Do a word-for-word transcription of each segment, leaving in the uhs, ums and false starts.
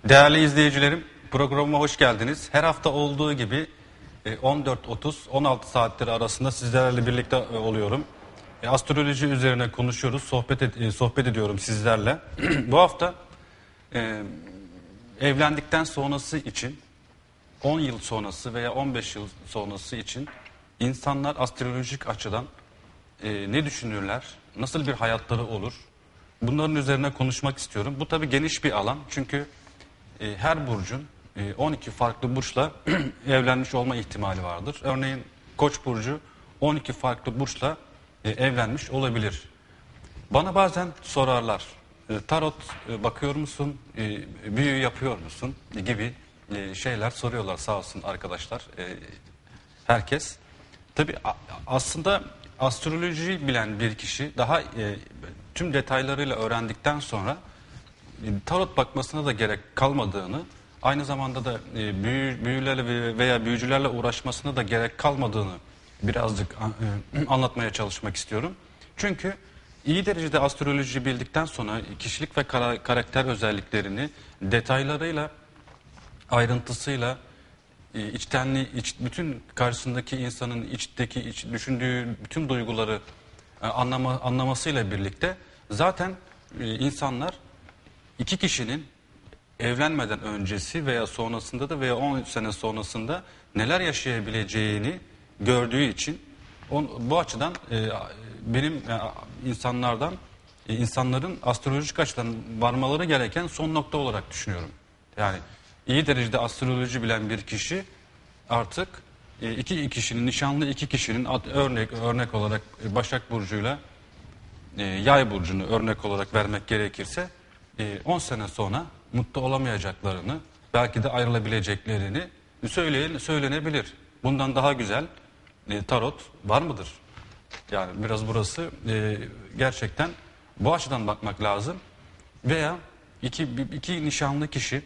Değerli izleyicilerim, programıma hoş geldiniz. Her hafta olduğu gibi on dört otuz on altı saatleri arasında sizlerle birlikte oluyorum. Astroloji üzerine konuşuyoruz, sohbet ed sohbet ediyorum sizlerle. Bu hafta e, evlendikten sonrası için, on yıl sonrası veya on beş yıl sonrası için insanlar astrolojik açıdan e, ne düşünürler, nasıl bir hayatları olur? Bunların üzerine konuşmak istiyorum. Bu tabii geniş bir alan çünkü e, her burcun e, on iki farklı burçla evlenmiş olma ihtimali vardır. Örneğin Koç burcu on iki farklı burçla e, evlenmiş olabilir. Bana bazen sorarlar, e, tarot e, bakıyor musun, e, büyü yapıyor musun gibi e, şeyler soruyorlar sağ olsun arkadaşlar, e, herkes. Tabii aslında astrolojiyi bilen bir kişi daha e, tüm detaylarıyla öğrendikten sonra e, tarot bakmasına da gerek kalmadığını, aynı zamanda da e, büyü, büyülerle veya büyücülerle uğraşmasına da gerek kalmadığını birazcık e, anlatmaya çalışmak istiyorum. Çünkü iyi derecede astroloji bildikten sonra kişilik ve kara, karakter özelliklerini detaylarıyla, ayrıntısıyla, içtenliği, iç, bütün karşısındaki insanın içteki, iç, düşündüğü bütün duyguları e, anlama, anlamasıyla birlikte zaten e, insanlar iki kişinin evlenmeden öncesi veya sonrasında da veya on sene sonrasında neler yaşayabileceğini gördüğü için on, bu açıdan e, benim e, insanlardan e, insanların astrolojik açıdan varmaları gereken son nokta olarak düşünüyorum. Yani iyi derecede astroloji bilen bir kişi artık e, iki kişinin, nişanlı iki kişinin örnek örnek olarak Başak Burcu'yla e, Yay Burcu'nu örnek olarak vermek gerekirse e, on sene sonra mutlu olamayacaklarını, belki de ayrılabileceklerini söyleyen, söylenebilir. Bundan daha güzel e, tarot var mıdır? Yani biraz burası e, gerçekten bu açıdan bakmak lazım. Veya iki, iki nişanlı kişi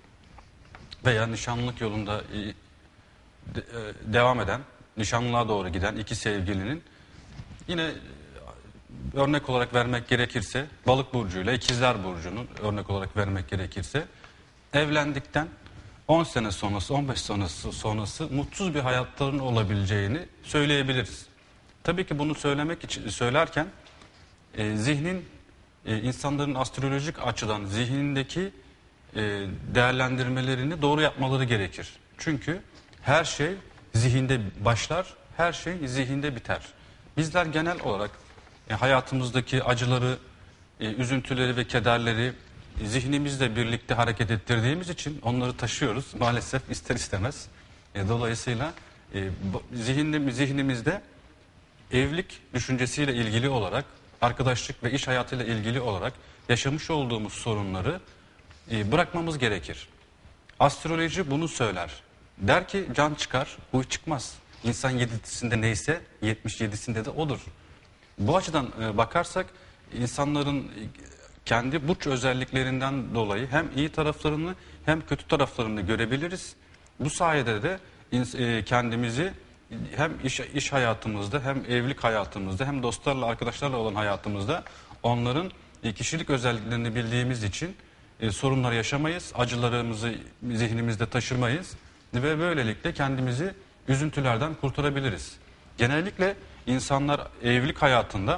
veya nişanlılık yolunda e, de, e, devam eden, nişanlılığa doğru giden iki sevgilinin yine e, örnek olarak vermek gerekirse Balık burcuyla İkizler burcunun örnek olarak vermek gerekirse evlendikten on sene sonrası, on beş sonrası sonrası mutsuz bir hayatlarının olabileceğini söyleyebiliriz. Tabii ki bunu söylemek için söylerken e, zihnin e, insanların astrolojik açıdan zihnindeki e, değerlendirmelerini doğru yapmaları gerekir. Çünkü her şey zihinde başlar, her şey zihinde biter. Bizler genel olarak e, hayatımızdaki acıları, e, üzüntüleri ve kederleri e, zihnimizle birlikte hareket ettirdiğimiz için onları taşıyoruz maalesef ister istemez. E, dolayısıyla e, zihinde, zihnimizde evlilik düşüncesiyle ilgili olarak, arkadaşlık ve iş hayatıyla ilgili olarak yaşamış olduğumuz sorunları e, bırakmamız gerekir. Astroloji bunu söyler. Der ki can çıkar, huy çıkmaz. İnsan yedisinde neyse yetmiş yedisinde de odur. Bu açıdan e, bakarsak insanların kendi burç özelliklerinden dolayı hem iyi taraflarını hem kötü taraflarını görebiliriz. Bu sayede de e, kendimizi hem iş, iş hayatımızda hem evlilik hayatımızda hem dostlarla arkadaşlarla olan hayatımızda onların e, kişilik özelliklerini bildiğimiz için e, sorunlar yaşamayız, acılarımızı zihnimizde taşırmayız ve böylelikle kendimizi üzüntülerden kurtarabiliriz. Genellikle insanlar evlilik hayatında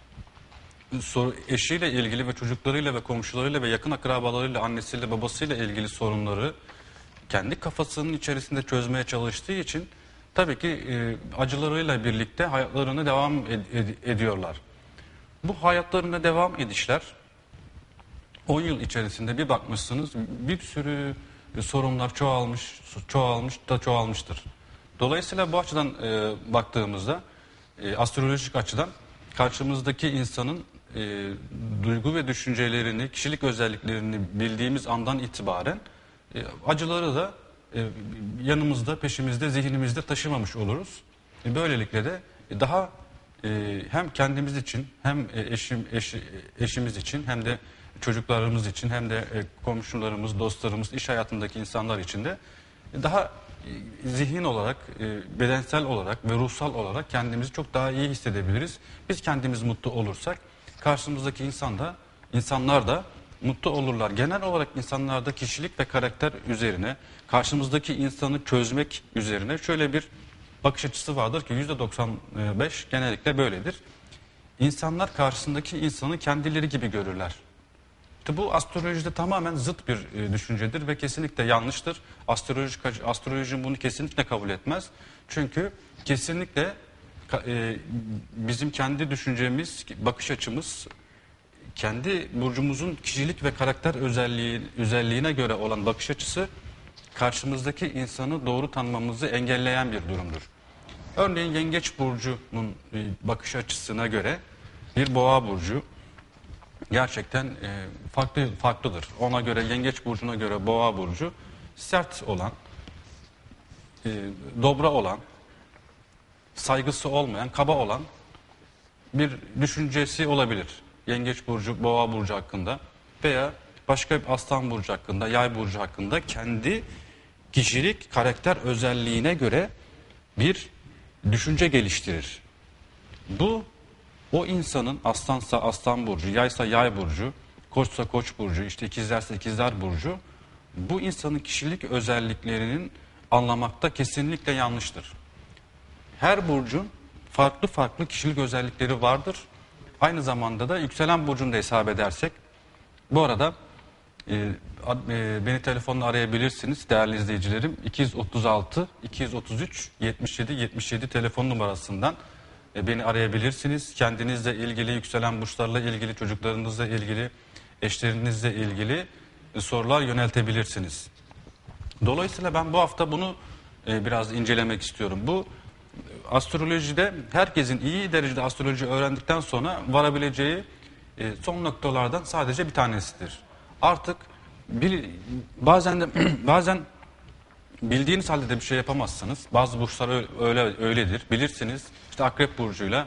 eşiyle ilgili ve çocuklarıyla ve komşularıyla ve yakın akrabalarıyla, annesiyle babasıyla ilgili sorunları kendi kafasının içerisinde çözmeye çalıştığı için tabii ki e, acılarıyla birlikte hayatlarını devam ed ed ediyorlar. Bu hayatlarına devam edişler on yıl içerisinde bir bakmışsınız bir sürü e, sorunlar çoğalmış, çoğalmış da çoğalmıştır. Dolayısıyla bu açıdan e, baktığımızda e, astrolojik açıdan karşımızdaki insanın e, duygu ve düşüncelerini, kişilik özelliklerini bildiğimiz andan itibaren e, acıları da e, yanımızda, peşimizde, zihnimizde taşımamış oluruz. E, böylelikle de daha e, hem kendimiz için hem eşim, eş, eşimiz için hem de çocuklarımız için hem de e, komşularımız, dostlarımız, iş hayatındaki insanlar için de daha e, zihin olarak, e, bedensel olarak ve ruhsal olarak kendimizi çok daha iyi hissedebiliriz. Biz kendimiz mutlu olursak karşımızdaki insan da, insanlar da mutlu olurlar. Genel olarak insanlarda kişilik ve karakter üzerine, karşımızdaki insanı çözmek üzerine şöyle bir bakış açısı vardır ki yüzde doksan beş genellikle böyledir. İnsanlar karşısındaki insanı kendileri gibi görürler. İşte bu astrolojide tamamen zıt bir e, düşüncedir ve kesinlikle yanlıştır. Astroloji, astroloji bunu kesinlikle kabul etmez. Çünkü kesinlikle e, bizim kendi düşüncemiz, bakış açımız, kendi burcumuzun kişilik ve karakter özelliği, özelliğine göre olan bakış açısı karşımızdaki insanı doğru tanımamızı engelleyen bir durumdur. Örneğin Yengeç burcunun e, bakış açısına göre bir Boğa burcu gerçekten e, farklı farklıdır. Ona göre Yengeç burcuna göre Boğa burcu sert olan, e, dobra olan, saygısı olmayan, kaba olan bir düşüncesi olabilir. Yengeç burcu, Boğa burcu hakkında veya başka bir Aslan burcu hakkında, Yay burcu hakkında kendi kişilik, karakter özelliğine göre bir düşünce geliştirir. Bu o insanın aslansa aslan burcu, yaysa yay burcu, koçsa koç burcu, işte ikizlerse ikizler burcu, bu insanın kişilik özelliklerinin anlamakta kesinlikle yanlıştır. Her burcun farklı farklı kişilik özellikleri vardır. Aynı zamanda da yükselen burcunu da hesap edersek, bu arada e, e, beni telefonla arayabilirsiniz değerli izleyicilerim. iki yüz otuz altı iki yüz otuz üç yetmiş yedi yetmiş yedi telefon numarasından e, beni arayabilirsiniz. Kendinizle ilgili, yükselen burçlarla ilgili, çocuklarınızla ilgili, eşlerinizle ilgili e, sorular yöneltebilirsiniz. Dolayısıyla ben bu hafta bunu e, biraz incelemek istiyorum. Bu astrolojide herkesin iyi derecede astroloji öğrendikten sonra varabileceği e, son noktalardan sadece bir tanesidir. Artık bir, bazen de bazen bildiğiniz halde de bir şey yapamazsınız. Bazı burçlar öyle, öyle öyledir. Bilirsiniz. İşte Akrep burcuyla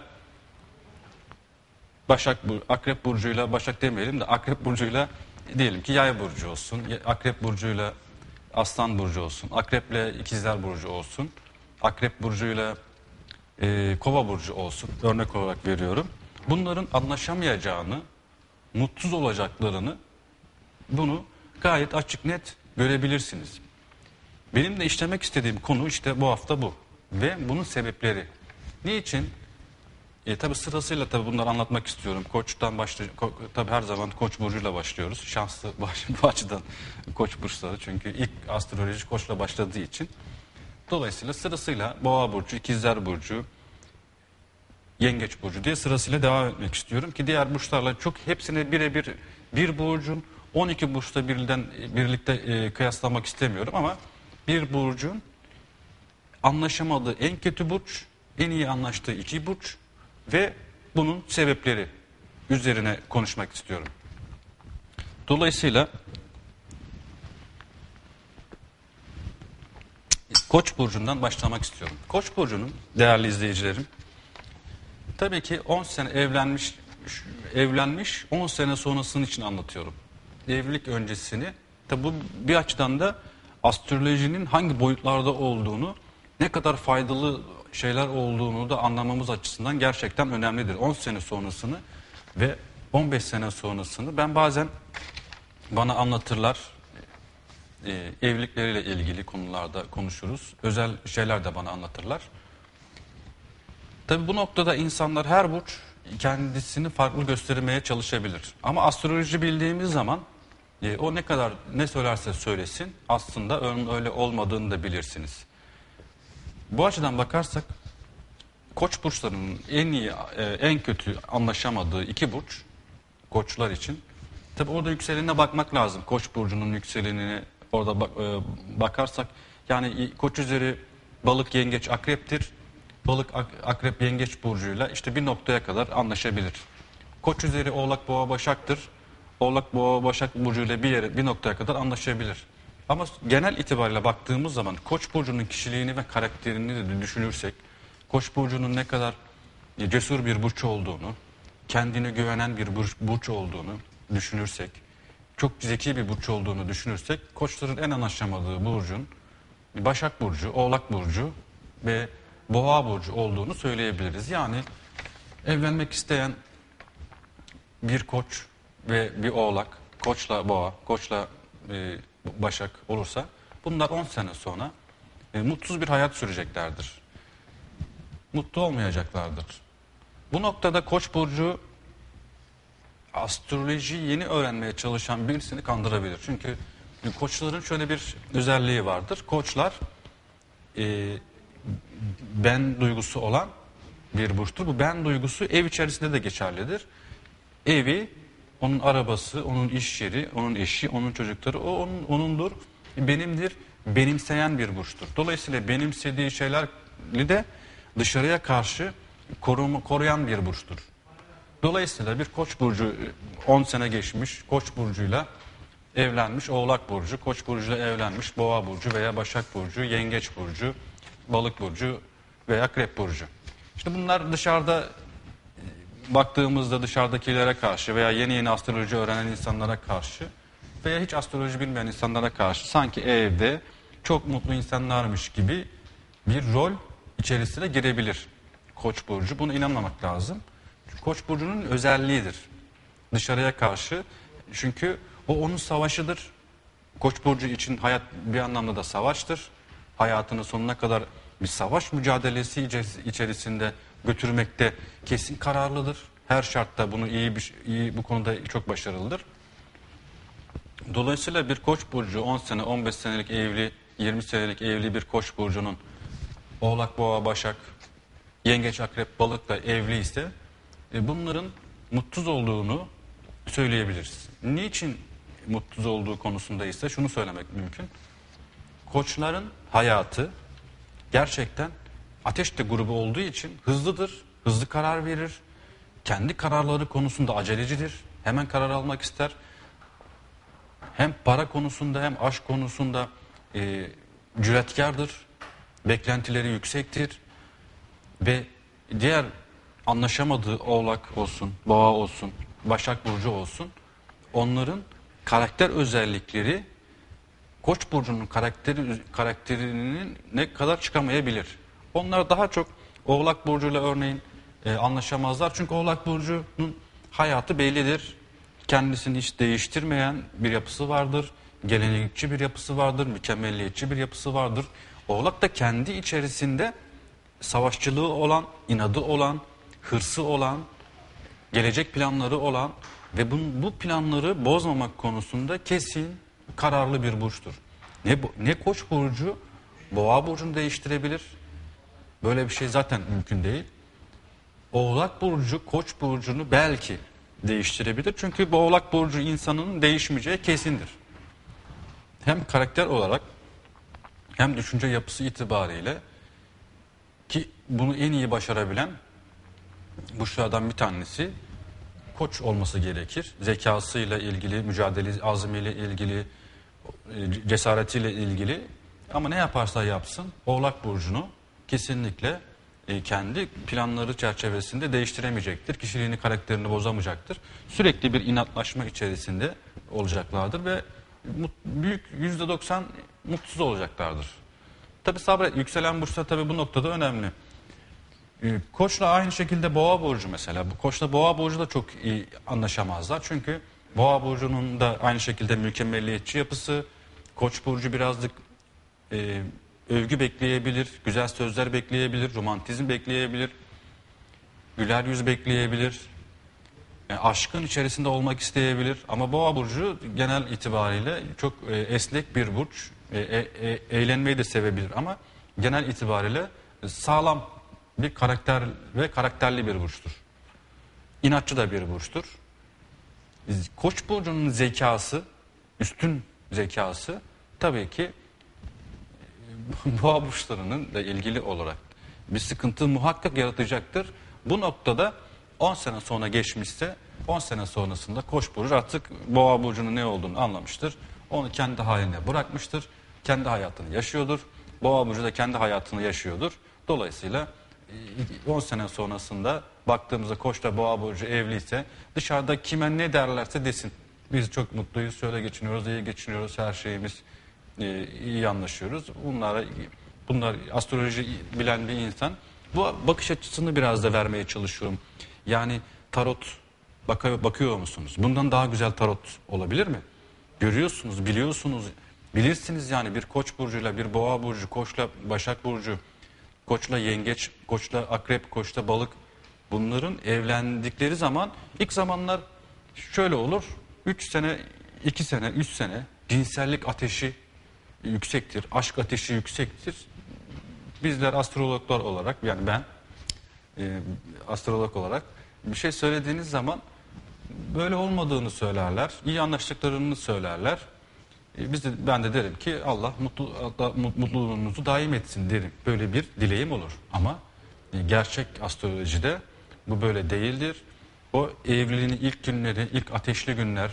Başak Akrep burcuyla Başak demeyelim de Akrep burcuyla diyelim ki Yay burcu olsun. Akrep burcuyla Aslan burcu olsun. Akreple İkizler burcu olsun. Akrep burcuyla e, Kova burcu olsun. Örnek olarak veriyorum. Bunların anlaşamayacağını, mutsuz olacaklarını bunu gayet açık net görebilirsiniz. Benim de işlemek istediğim konu işte bu hafta bu. Ve bunun sebepleri. Niçin? E, tabii sırasıyla tabii bunları anlatmak istiyorum. Koç'tan başlay ko tabii her zaman Koç burcuyla başlıyoruz. Şanslı bu açıdan Koç burçları. Çünkü ilk astroloji Koç'la başladığı için. Dolayısıyla sırasıyla Boğa burcu, İkizler burcu, Yengeç burcu diye sırasıyla devam etmek istiyorum ki diğer burçlarla çok hepsine birebir bir burcun on iki burçla birden birlikte e, kıyaslamak istemiyorum ama bir burcun anlaşamadığı en kötü burç, en iyi anlaştığı iki burç ve bunun sebepleri üzerine konuşmak istiyorum. Dolayısıyla Koç burcundan başlamak istiyorum. Koç burcunun değerli izleyicilerim, tabii ki on sene evlenmiş evlenmiş on sene sonrasının için anlatıyorum. Evlilik öncesini, tabii bu bir açıdan da astrolojinin hangi boyutlarda olduğunu, ne kadar faydalı şeyler olduğunu da anlamamız açısından gerçekten önemlidir. on sene sonrasını ve on beş sene sonrasını ben bazen bana anlatırlar. E, evlilikleriyle ilgili konularda konuşuruz. Özel şeyler de bana anlatırlar. Tabii bu noktada insanlar her burç kendisini farklı göstermeye çalışabilir. Ama astroloji bildiğimiz zaman e, o ne kadar ne söylerse söylesin aslında onun öyle olmadığını da bilirsiniz. Bu açıdan bakarsak Koç burçlarının en iyi e, en kötü anlaşamadığı iki burç Koçlar için. Tabii orada yükselenine bakmak lazım. Koç burcunun yükselenine orada bak, e, bakarsak yani Koç üzeri Balık, Yengeç, Akrep'tir. Balık, Akrep, Yengeç burcuyla işte bir noktaya kadar anlaşabilir. Koç üzeri Oğlak, Boğa, Başak'tır. Oğlak, Boğa, Başak burcuyla bir yere bir noktaya kadar anlaşabilir. Ama genel itibariyle baktığımız zaman Koç burcunun kişiliğini ve karakterini de düşünürsek, Koç burcunun ne kadar cesur bir burç olduğunu, kendine güvenen bir burç, burç olduğunu düşünürsek, çok zeki bir burç olduğunu düşünürsek, Koçların en anlaşamadığı burcun Başak burcu, Oğlak burcu ve Boğa burcu olduğunu söyleyebiliriz. Yani evlenmek isteyen bir Koç ve bir Oğlak, Koçla Boğa, Koçla e, Başak olursa bunlar on sene sonra e, mutsuz bir hayat süreceklerdir. Mutlu olmayacaklardır. Bu noktada Koç burcu astrolojiyi yeni öğrenmeye çalışan birisini kandırabilir. Çünkü koçların şöyle bir özelliği vardır. Koçlar e, ben duygusu olan bir burçtur. Bu ben duygusu ev içerisinde de geçerlidir. Evi, onun arabası, onun iş yeri, onun eşi, onun çocukları, o onun, onundur, benimdir, benimseyen bir burçtur. Dolayısıyla benimsediği şeyleri de dışarıya karşı koruma, koruyan bir burçtur. Dolayısıyla bir Koç burcu on sene geçmiş, Koç burcuyla evlenmiş, Oğlak burcu, Koç burcuyla evlenmiş, Boğa burcu veya Başak burcu, Yengeç burcu, Balık burcu veya Akrep burcu. İşte bunlar dışarıda baktığımızda dışarıdakilere karşı veya yeni yeni astroloji öğrenen insanlara karşı veya hiç astroloji bilmeyen insanlara karşı sanki evde çok mutlu insanlarmış gibi bir rol içerisine girebilir Koç burcu. Buna inanmamak lazım. Çünkü Koç burcunun özelliğidir. Dışarıya karşı. Çünkü o onun savaşıdır. Koç burcu için hayat bir anlamda da savaştır. Hayatının sonuna kadar bir savaş mücadelesi içerisinde götürmekte kesin kararlıdır. Her şartta bunu iyi bir iyi bu konuda çok başarılıdır. Dolayısıyla bir Koç burcu on sene, on beş senelik evli, yirmi senelik evli bir Koç burcunun Oğlak, Boğa, Başak, Yengeç, Akrep, Balık'la evli ise e, bunların mutsuz olduğunu söyleyebiliriz. Niçin mutsuz olduğu konusunda ise şunu söylemek mümkün. Koçların hayatı gerçekten ateşte grubu olduğu için hızlıdır, hızlı karar verir. Kendi kararları konusunda acelecidir. Hemen karar almak ister. Hem para konusunda hem aşk konusunda e, cüretkardır. Beklentileri yüksektir. Ve diğer anlaşamadığı Oğlak olsun, Boğa olsun, Başak Burcu olsun, onların karakter özellikleri Koç burcunun karakteri, karakterinin ne kadar çıkamayabilir. Onlar daha çok Oğlak burcuyla örneğin e, anlaşamazlar. Çünkü Oğlak burcunun hayatı bellidir. Kendisini hiç değiştirmeyen bir yapısı vardır. Gelenekçi bir yapısı vardır. Mükemmelliyetçi bir yapısı vardır. Oğlak da kendi içerisinde savaşçılığı olan, inadı olan, hırsı olan, gelecek planları olan ve bu, bu planları bozmamak konusunda kesin kararlı bir burçtur. Ne, ne Koç burcu Boğa burcunu değiştirebilir. Böyle bir şey zaten mümkün değil. Oğlak burcu Koç burcunu belki değiştirebilir. Çünkü bu Oğlak burcu insanın değişmeyeceği kesindir. Hem karakter olarak hem düşünce yapısı itibariyle, ki bunu en iyi başarabilen burçlardan bir tanesi Koç olması gerekir. Zekasıyla ilgili, mücadele azmiyle ilgili, cesaretiyle ilgili. Ama ne yaparsa yapsın Oğlak burcunu kesinlikle kendi planları çerçevesinde değiştiremeyecektir. Kişiliğini, karakterini bozamayacaktır. Sürekli bir inatlaşma içerisinde olacaklardır ve büyük yüzde doksan mutsuz olacaklardır. Tabi sabret, yükselen burçlar tabi bu noktada önemli. Koçla aynı şekilde Boğa burcu mesela. Koçla Boğa burcu da çok iyi anlaşamazlar. Çünkü Boğa burcunun da aynı şekilde mükemmelliyetçi yapısı. Koç burcu birazcık e, övgü bekleyebilir, güzel sözler bekleyebilir, romantizm bekleyebilir, güler yüz bekleyebilir. Yani aşkın içerisinde olmak isteyebilir. Ama Boğa burcu genel itibariyle çok e, esnek bir burç. E, e, eğlenmeyi de sevebilir ama genel itibariyle sağlam bir karakter ve karakterli bir burçtur. İnatçı da bir burçtur. Koç burcunun zekası, üstün zekası tabii ki Boğa burçlarının da ilgili olarak bir sıkıntı muhakkak yaratacaktır. Bu noktada on sene sonra geçmişse on sene sonrasında Koç burcu artık Boğa burcunun ne olduğunu anlamıştır. Onu kendi haline bırakmıştır. Kendi hayatını yaşıyordur. Boğa burcu da kendi hayatını yaşıyordur. Dolayısıyla on sene sonrasında baktığımızda Koç'la Boğa burcu evliyse dışarıda kime ne derlerse desin. Biz çok mutluyuz, şöyle geçiniyoruz, iyi geçiniyoruz, her şeyimiz e, iyi anlaşıyoruz. Bunlara, bunlar astroloji bilen bir insan. Bu bakış açısını biraz da vermeye çalışıyorum. Yani tarot Bakıyor, bakıyor musunuz? Bundan daha güzel tarot olabilir mi? Görüyorsunuz, biliyorsunuz, bilirsiniz yani bir Koç burcuyla, bir Boğa burcu, Koçla Başak burcu, Koçla Yengeç, Koçla Akrep, Koçla Balık, bunların evlendikleri zaman ilk zamanlar şöyle olur. üç sene, iki sene, üç sene cinsellik ateşi yüksektir, aşk ateşi yüksektir. Bizler astrologlar olarak, yani ben e, astrolog olarak bir şey söylediğiniz zaman böyle olmadığını söylerler, iyi anlaştıklarını söylerler. E, biz de, ben de derim ki Allah mutlu, Allah mutluluğunuzu daim etsin derim. Böyle bir dileğim olur. Ama e, gerçek astrolojide bu böyle değildir. O evliliğin ilk günleri, ilk ateşli günler,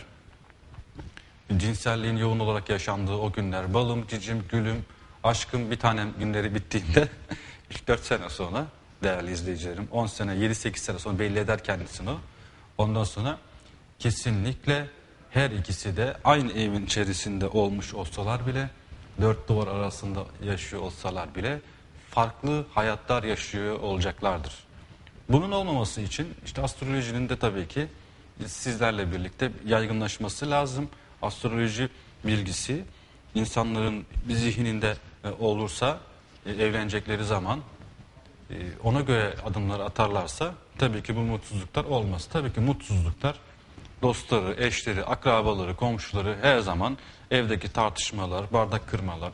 cinselliğin yoğun olarak yaşandığı o günler, balım, cicim, gülüm, aşkım bir tanem günleri bittiğinde ilk dört sene sonra değerli izleyicilerim, on sene, yedi sekiz sene sonra belli eder kendisini o. Ondan sonra kesinlikle her ikisi de aynı evin içerisinde olmuş olsalar bile, dört duvar arasında yaşıyor olsalar bile farklı hayatlar yaşıyor olacaklardır. Bunun olmaması için işte astrolojinin de tabii ki sizlerle birlikte yaygınlaşması lazım. Astroloji bilgisi insanların bir zihninde olursa, evlenecekleri zaman ona göre adımlar atarlarsa tabii ki bu mutsuzluklar olmaz. Tabii ki mutsuzluklar dostları, eşleri, akrabaları, komşuları her zaman evdeki tartışmalar, bardak kırmalar,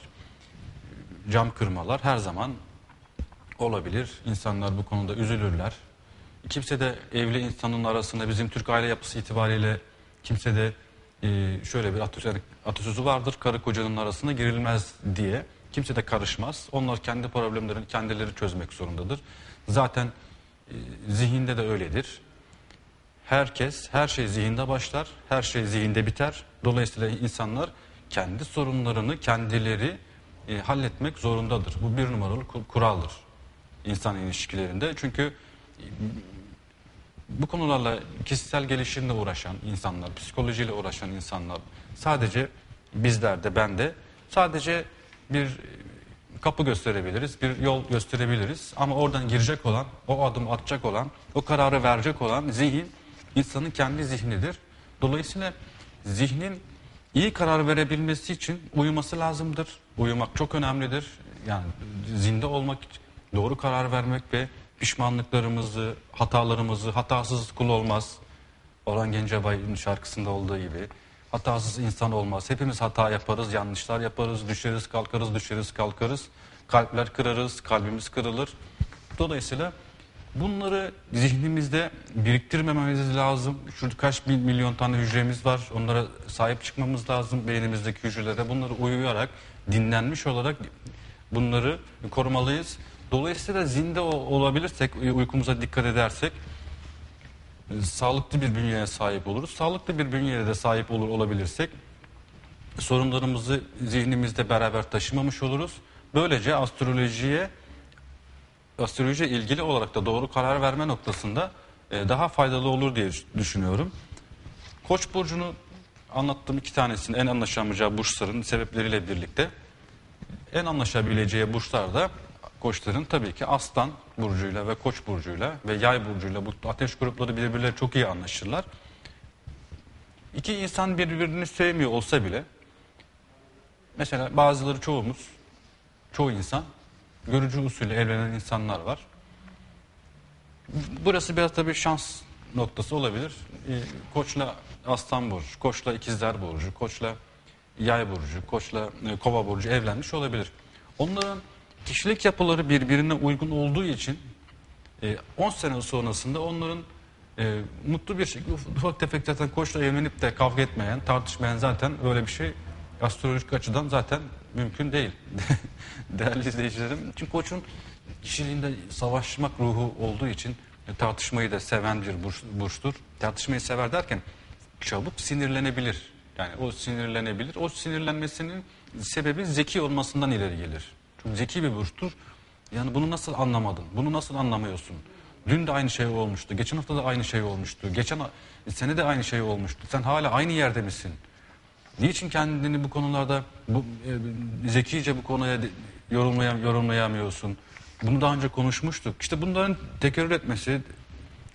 cam kırmalar her zaman olabilir. İnsanlar bu konuda üzülürler. Kimse de evli insanın arasında bizim Türk aile yapısı itibariyle kimse de e, şöyle bir atasözü, atasözü vardır. Karı kocanın arasına girilmez diye. Kimse de karışmaz. Onlar kendi problemlerini kendileri çözmek zorundadır. Zaten e, zihinde de öyledir. Herkes, her şey zihinde başlar, her şey zihinde biter. Dolayısıyla insanlar kendi sorunlarını kendileri e, halletmek zorundadır. Bu bir numaralı kuraldır insan ilişkilerinde. Çünkü e, bu konularla kişisel gelişimle uğraşan insanlar, psikolojiyle uğraşan insanlar sadece bizler de, ben de sadece bir kapı gösterebiliriz, bir yol gösterebiliriz. Ama oradan girecek olan, o adım atacak olan, o kararı verecek olan zihin insanın kendi zihnidir. Dolayısıyla zihnin iyi karar verebilmesi için uyuması lazımdır. Uyumak çok önemlidir. Yani zinde olmak, doğru karar vermek ve pişmanlıklarımızı, hatalarımızı, hatasız kul olmaz. Orhan Gencebay'ın şarkısında olduğu gibi hatasız insan olmaz. Hepimiz hata yaparız, yanlışlar yaparız, düşeriz, kalkarız, düşeriz, kalkarız. Kalpler kırarız, kalbimiz kırılır. Dolayısıyla bunları zihnimizde biriktirmememiz lazım. Şurada kaç bin milyon tane hücremiz var. Onlara sahip çıkmamız lazım. Beynimizdeki hücrelere bunları uyuyarak, dinlenmiş olarak bunları korumalıyız. Dolayısıyla zinde olabilirsek, uykumuza dikkat edersek sağlıklı bir bünyeye sahip oluruz. Sağlıklı bir bünyeye de sahip olur olabilirsek sorunlarımızı zihnimizde beraber taşımamış oluruz. Böylece astrolojiye astrolojiye ilgili olarak da doğru karar verme noktasında daha faydalı olur diye düşünüyorum. Koç burcunu anlattığım iki tanesinin en anlaşamayacağı burçların sebepleriyle birlikte en anlaşabileceği burçlar da Koçların tabii ki Aslan burcuyla ve Koç burcuyla ve Yay burcuyla, bu ateş grupları birbirleriyle çok iyi anlaşırlar. İki insan birbirini sevmiyor olsa bile, mesela bazıları, çoğumuz, çoğu insan görücü usulü evlenen insanlar var. Burası biraz tabii şans noktası olabilir. Koçla Aslan burcu, Koçla İkizler burcu, Koçla Yay burcu, Koçla Kova burcu evlenmiş olabilir. Onların kişilik yapıları birbirine uygun olduğu için on sene sonrasında onların e, mutlu bir şekilde, ufak tefek zaten Koçla evlenip de kavga etmeyen, tartışmayan, zaten öyle bir şey astrolojik açıdan zaten mümkün değil. Değerli izleyicilerim. Çünkü Koç'un kişiliğinde savaşmak ruhu olduğu için e, tartışmayı da seven bir burç, burçtur. Tartışmayı sever derken çabuk sinirlenebilir. Yani o sinirlenebilir. O sinirlenmesinin sebebi zeki olmasından ileri gelir. Çok zeki bir burçtur. Yani bunu nasıl anlamadın? Bunu nasıl anlamıyorsun? Dün de aynı şey olmuştu. Geçen hafta da aynı şey olmuştu. Geçen sene de aynı şey olmuştu. Sen hala aynı yerde misin? Niçin kendini bu konularda bu, e, zekice bu konuya yorumlayam, yorumlayamıyorsun? Bunu daha önce konuşmuştuk. İşte bunların tekrar etmesi,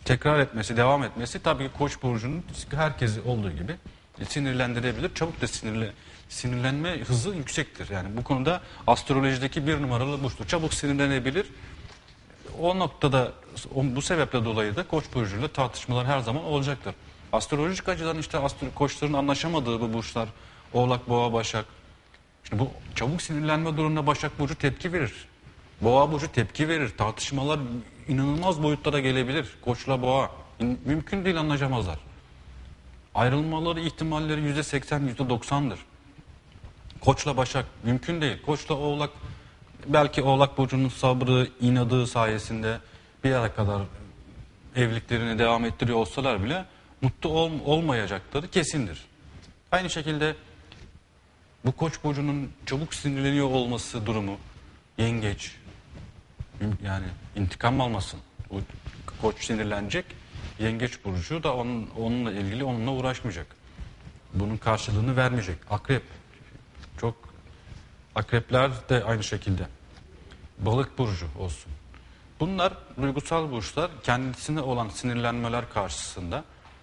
tekrar etmesi, devam etmesi tabii ki Koç burcunun herkesi olduğu gibi sinirlendirebilir. Çabuk da sinirle, sinirlenme hızı yüksektir. Yani bu konuda astrolojideki bir numaralı burçtur. Çabuk sinirlenebilir. O noktada bu sebeple dolayı da Koç burcuyla tartışmalar her zaman olacaktır. Astrolojik açıdan işte astro, koçların anlaşamadığı bu burçlar Oğlak, Boğa, Başak. Şimdi bu çabuk sinirlenme durumunda Başak burcu tepki verir. Boğa burcu tepki verir. Tartışmalar inanılmaz boyutlara gelebilir. Koçla Boğa mümkün değil, anlaşamazlar. Ayrılmaları ihtimalleri yüzde seksen, yüzde doksandır. Koçla Başak mümkün değil. Koçla Oğlak belki Oğlak burcunun sabrı, inadı sayesinde bir yere kadar evliliklerini devam ettiriyor olsalar bile mutlu ol, olmayacakları kesindir. Aynı şekilde bu Koç burcunun çabuk sinirleniyor olması durumu, Yengeç, yani intikam almasın. O Koç sinirlenecek, Yengeç burcu da onun, onunla ilgili onunla uğraşmayacak. Bunun karşılığını vermeyecek. Akrep, çok akrepler de aynı şekilde. Balık burcu olsun. Bunlar duygusal burçlar, kendisine olan sinirlenmeler karşısında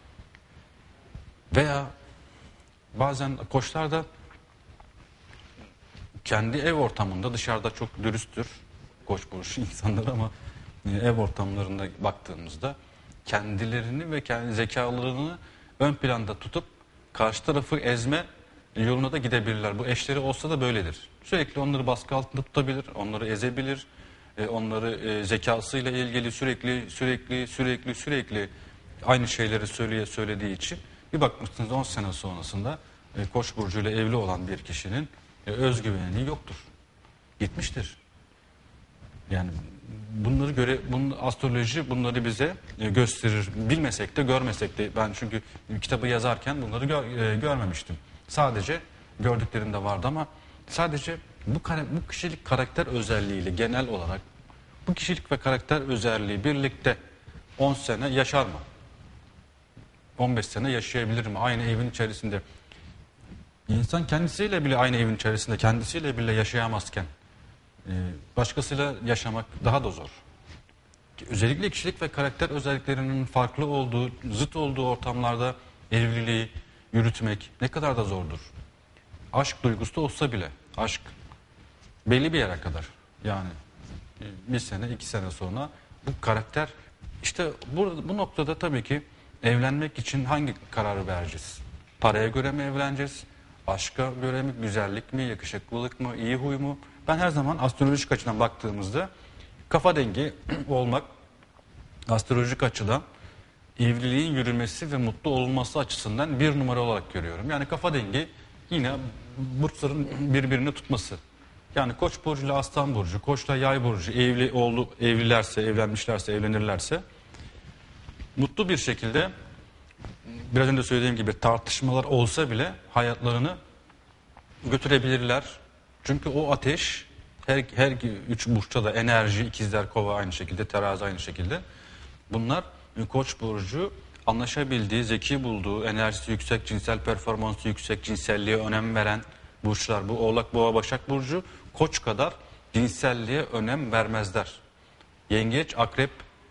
veya bazen koçlar da kendi ev ortamında dışarıda çok dürüsttür Koç burcu insanlar ama ev ortamlarında baktığımızda kendilerini ve kendi zekalarını ön planda tutup karşı tarafı ezme yoluna da gidebilirler. Bu eşleri olsa da böyledir. Sürekli onları baskı altında tutabilir, onları ezebilir, onları zekasıyla ilgili sürekli sürekli sürekli sürekli aynı şeyleri söyleye söylediği için bir bakmışsınız on sene sonrasında Koç burcuyla evli olan bir kişinin özgüveni yoktur. Gitmiştir. Yani bunları göre, bunun astroloji bunları bize gösterir. Bilmesek de görmesek de, ben çünkü kitabı yazarken bunları gör, e, görmemiştim. Sadece gördüklerim de vardı ama sadece bu, bu kişilik karakter özelliğiyle genel olarak bu kişilik ve karakter özelliği birlikte on sene yaşar mı? on beş sene yaşayabilir mi? Aynı evin içerisinde. İnsan kendisiyle bile aynı evin içerisinde kendisiyle bile yaşayamazken başkasıyla yaşamak daha da zor. Özellikle kişilik ve karakter özelliklerinin farklı olduğu, zıt olduğu ortamlarda evliliği yürütmek ne kadar da zordur. Aşk duygusu da olsa bile, aşk belli bir yere kadar. Yani bir sene, iki sene sonra bu karakter, işte bu, bu noktada tabii ki evlenmek için hangi kararı vereceğiz? Paraya göre mi evleneceğiz? Aşka göre mi? Güzellik mi? Yakışıklılık mı? İyi huy mu? Ben her zaman astrolojik açıdan baktığımızda kafa dengi olmak, astrolojik açıdan evliliğin yürümesi ve mutlu olması açısından bir numara olarak görüyorum. Yani kafa dengi yine burçların birbirini tutması. Yani Koç burcuyla Aslan burcu, Koçla Yay burcu evli oldu, evlilerse, evlenmişlerse, evlenirlerse mutlu bir şekilde, biraz önce söylediğim gibi tartışmalar olsa bile hayatlarını götürebilirler. Çünkü o ateş her, her üç burçta da enerji, ikizler, kova aynı şekilde, terazi aynı şekilde. Bunlar Koç burcu anlaşabildiği, zeki bulduğu, enerjisi yüksek, cinsel performansı yüksek, cinselliğe önem veren burçlar. Bu Oğlak, Boğa, Başak burcu Koç kadar cinselliğe önem vermezler. Yengeç, Akrep,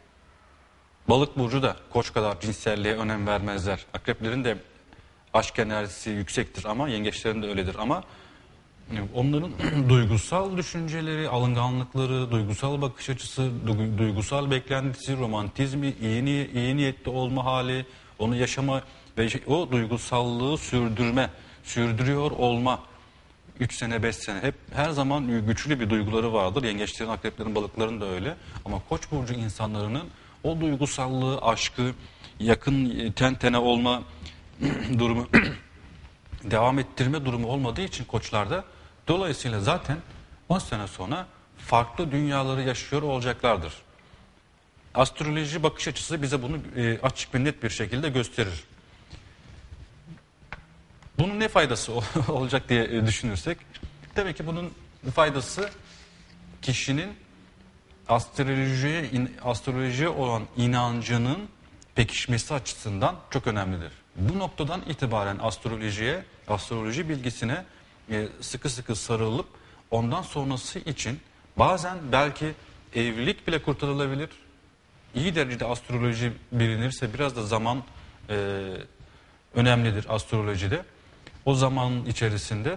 Balık burcu da Koç kadar cinselliğe önem vermezler. Akreplerin de aşk enerjisi yüksektir ama yengeçlerin de öyledir ama onların duygusal düşünceleri, alınganlıkları, duygusal bakış açısı, duygusal beklentisi, romantizmi, iyi, niy iyi niyetli olma hali, onu yaşama ve o duygusallığı sürdürme, sürdürüyor olma. Üç sene, beş sene hep her zaman güçlü bir duyguları vardır. Yengeçlerin, akreplerin, balıkların da öyle. Ama Koç burcu insanların o duygusallığı, aşkı, yakın ten tene olma durumu devam ettirme durumu olmadığı için koçlarda, dolayısıyla zaten on sene sonra farklı dünyaları yaşıyor olacaklardır. Astroloji bakış açısı bize bunu e, açık ve net bir şekilde gösterir. Bunun ne faydası olacak diye düşünürsek, tabii ki bunun faydası kişinin astrolojiye, astrolojiye olan inancının pekişmesi açısından çok önemlidir. Bu noktadan itibaren astrolojiye, astroloji bilgisine sıkı sıkı sarılıp ondan sonrası için bazen belki evlilik bile kurtarılabilir. iyi derecede astroloji bilinirse biraz da zaman e, önemlidir astrolojide. O zaman içerisinde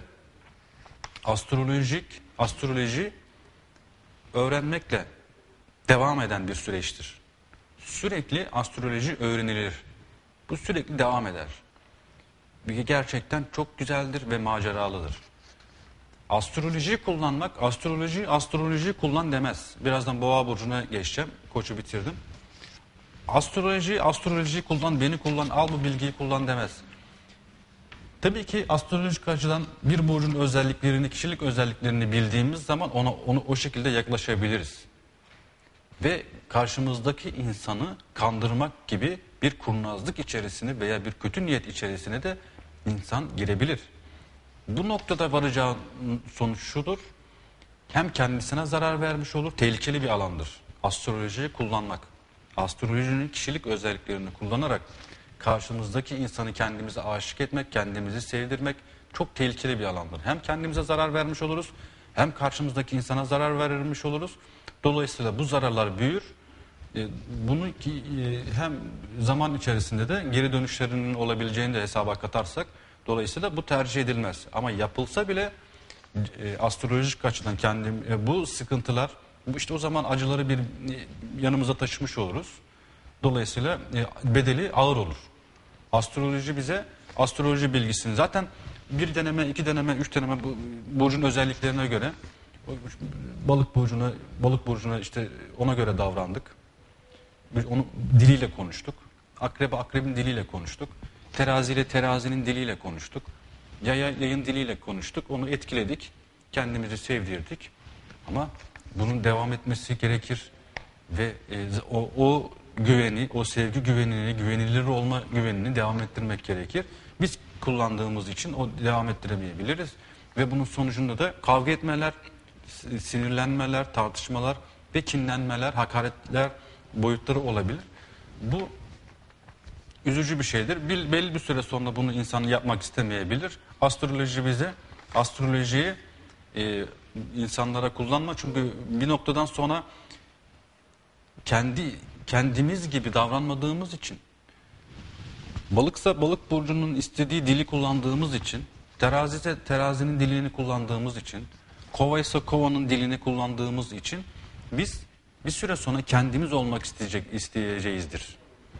astrolojik astroloji öğrenmekle devam eden bir süreçtir. Sürekli astroloji öğrenilir. Bu sürekli devam eder. Gerçekten çok güzeldir ve maceralıdır. Astrolojiyi kullanmak, astroloji astrolojiyi kullan demez. Birazdan Boğa burcuna geçeceğim. Koçu bitirdim. Astroloji astrolojiyi kullan, beni kullan, al bu bilgiyi kullan demez. Tabii ki astrolojik açıdan bir burcun özelliklerini, kişilik özelliklerini bildiğimiz zaman ona onu o şekilde yaklaşabiliriz. Ve karşımızdaki insanı kandırmak gibi bir kurnazlık içerisine veya bir kötü niyet içerisine de insan girebilir. Bu noktada varacağı sonuç şudur: hem kendisine zarar vermiş olur, tehlikeli bir alandır astrolojiyi kullanmak. Astrolojinin kişilik özelliklerini kullanarak karşımızdaki insanı kendimize aşık etmek, kendimizi sevdirmek çok tehlikeli bir alandır. Hem kendimize zarar vermiş oluruz, hem karşımızdaki insana zarar vermiş oluruz. Dolayısıyla bu zararlar büyür. Bunu hem zaman içerisinde de geri dönüşlerinin olabileceğini de hesaba katarsak, dolayısıyla bu tercih edilmez. Ama yapılsa bile astrolojik açıdan kendim bu sıkıntılar, bu işte o zaman acıları bir yanımıza taşımış oluruz. Dolayısıyla bedeli ağır olur. Astroloji bize astroloji bilgisini zaten bir deneme, iki deneme, üç deneme bu burcun özelliklerine göre balık burcuna balık burcuna işte ona göre davrandık. Biz onu diliyle konuştuk. Akrebe akrebin diliyle konuştuk. Terazi ile terazinin diliyle konuştuk. Yaya yayın diliyle konuştuk. Onu etkiledik. Kendimizi sevdirdik. Ama bunun devam etmesi gerekir ve e, o, o güveni, o sevgi güvenini, güvenilir olma güvenini devam ettirmek gerekir. Biz kullandığımız için o devam ettiremeyebiliriz ve bunun sonucunda da kavga etmeler, sinirlenmeler, tartışmalar ve kinlenmeler, hakaretler boyutları olabilir. Bu üzücü bir şeydir. Bir, belli bir süre sonra bunu insan yapmak istemeyebilir. Astroloji bize, astrolojiyi e, insanlara kullanma, çünkü bir noktadan sonra kendi kendimiz gibi davranmadığımız için, balıksa balık burcunun istediği dili kullandığımız için, terazi ise terazinin dilini kullandığımız için, kova ise kovanın dilini kullandığımız için biz bir süre sonra kendimiz olmak isteyecek isteyeceğizdir.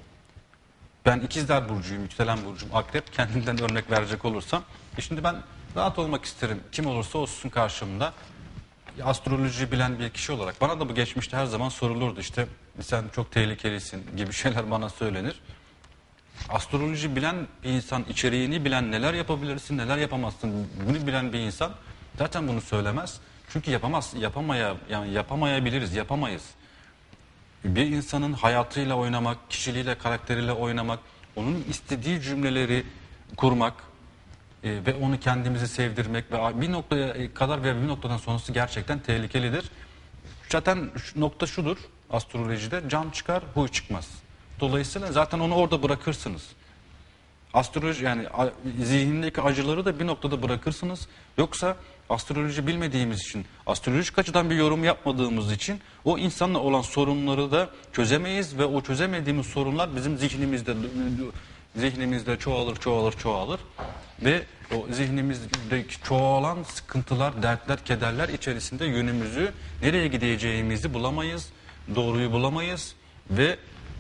Ben ikizler burcuyum, yükselen burcum akrep. Kendimden örnek verecek olursam, e şimdi ben rahat olmak isterim. Kim olursa olsun karşımda. Astroloji bilen bir kişi olarak bana da bu geçmişte her zaman sorulurdu, işte sen çok tehlikelisin gibi şeyler bana söylenir. Astroloji bilen bir insan, içeriğini bilen, neler yapabilirsin, neler yapamazsın, bunu bilen bir insan zaten bunu söylemez. Çünkü yapamaz, yapamaya, yani yapamayabiliriz, yapamayız. Bir insanın hayatıyla oynamak, kişiliğiyle, karakteriyle oynamak, onun istediği cümleleri kurmak e, ve onu kendimizi sevdirmek ve bir noktaya kadar ve bir noktadan sonrası gerçekten tehlikelidir. Zaten şu nokta şudur: astrolojide can çıkar, huy çıkmaz. Dolayısıyla zaten onu orada bırakırsınız. Astroloji, yani zihnindeki acıları da bir noktada bırakırsınız. Yoksa astroloji bilmediğimiz için, astrolojik açıdan bir yorum yapmadığımız için o insanla olan sorunları da çözemeyiz ve o çözemediğimiz sorunlar bizim zihnimizde zihnimizde çoğalır, çoğalır, çoğalır ve o zihnimizdeki çoğalan sıkıntılar, dertler, kederler içerisinde yönümüzü, nereye gideceğimizi bulamayız, doğruyu bulamayız ve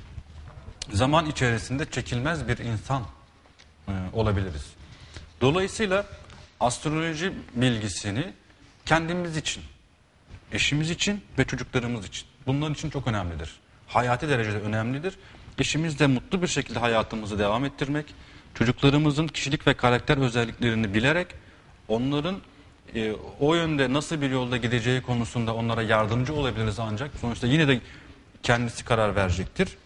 zaman içerisinde çekilmez bir insan e, olabiliriz. Dolayısıyla astroloji bilgisini kendimiz için, eşimiz için ve çocuklarımız için, bunların için çok önemlidir. Hayati derecede önemlidir. Eşimizle mutlu bir şekilde hayatımızı devam ettirmek, çocuklarımızın kişilik ve karakter özelliklerini bilerek onların e, o yönde nasıl bir yolda gideceği konusunda onlara yardımcı olabiliriz, ancak sonuçta yine de kendisi karar verecektir.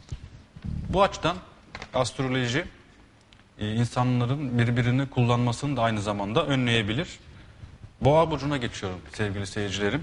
Bu açıdan astroloji e, insanların birbirini kullanmasını da aynı zamanda önleyebilir. Boğa burcuna geçiyorum sevgili seyircilerim.